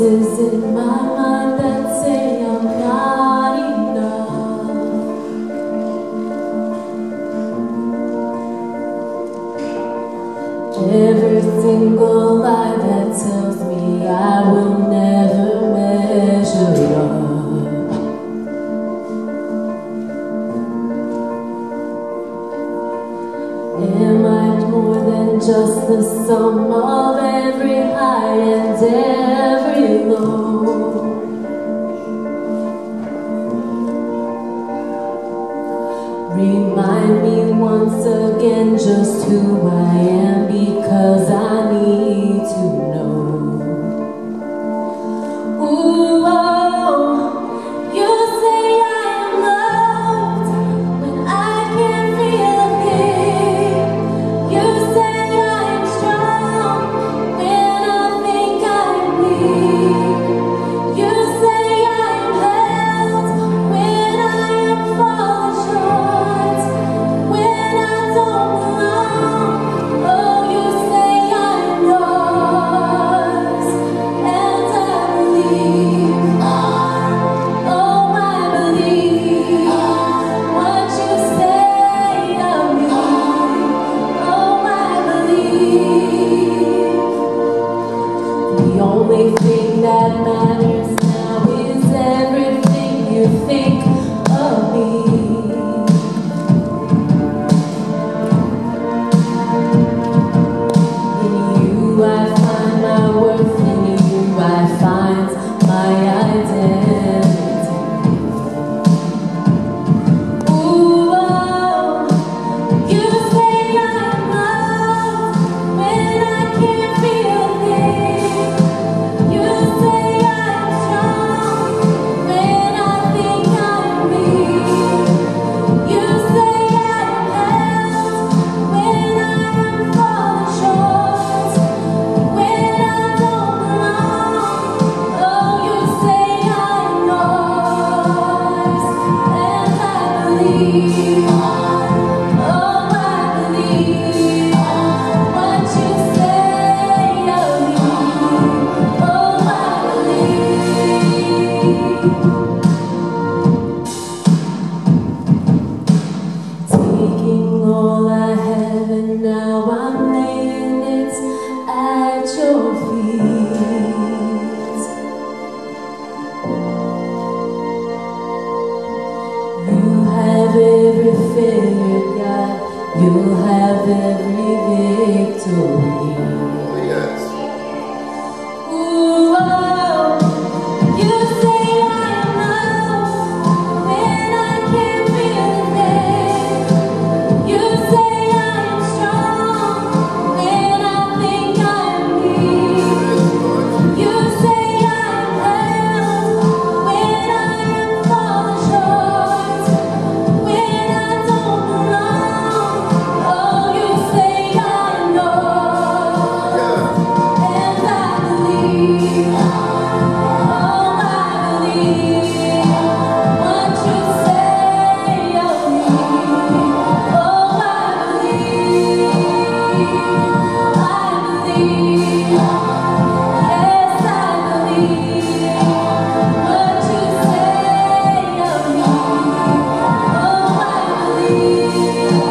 voices in my mind that say I'm not enough. Every single lie that tells me I will never measure up. Am I more than just the sum of every high and every low? Remind me once again just who I am, because I need to know. Ooh, oh, you say I am loved when I can't feel a thing. You say I am strong when I think I'm weak. You say I am held when I am falling short, when I don't belong. Oh, you say I'm yours, and I believe. Oh, I believe what you say of me. Oh, I believe. The only thing that matters now is everything you think of me. In you I find my worth, in you I find my identity. Ooh, oh, you say I'm loved when I can't feel a thing. You say I'm strong when I think I'm weak. You say I'm held when I am falling short, when I don't belong. Oh, you say I'm yours, and I believe. Oh, I believe what you say of me. Oh, I believe. Taking all I have and now I'm laying it at your feet. You have every failure, God. You have every victory. Oh, yes. Ooh, oh, you say I am loved when I can't feel a thing. You say I am strong when I think I'm weak. You say I am held when I am falling short, when I don't belong. Oh, you say I'm yours, and I believe. Oh, I believe what you say of me. Oh, I believe. I believe. Yes, I believe what you say of me. Oh, I believe.